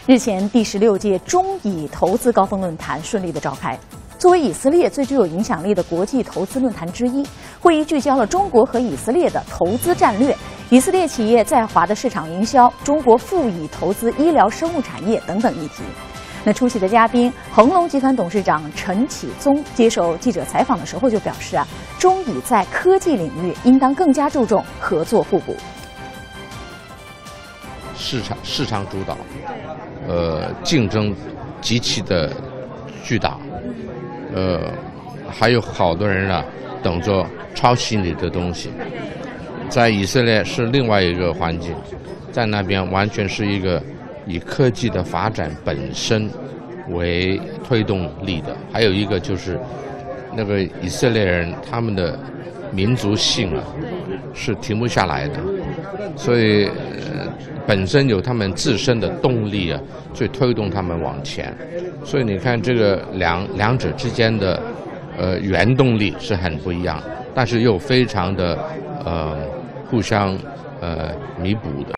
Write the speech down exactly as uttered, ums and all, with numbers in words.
日前，第十六届中以投资高峰论坛顺利的召开。作为以色列最具有影响力的国际投资论坛之一，会议聚焦了中国和以色列的投资战略、以色列企业在华的市场营销、中国赴以投资医疗生物产业等等议题。那出席的嘉宾，恒隆集团董事长陈启宗接受记者采访的时候就表示啊，中以在科技领域应当更加注重合作互补。 市场市场主导，呃，竞争极其的巨大，呃，还有好多人呢等着抄袭你的东西。在以色列是另外一个环境，在那边完全是一个以科技的发展本身为推动力的，还有一个就是那个以色列人他们的民族性啊是停不下来的，所以、呃、本身有他们自身的动力啊，去推动他们往前。所以你看这个两两者之间的呃原动力是很不一样，但是又非常的呃互相呃弥补的。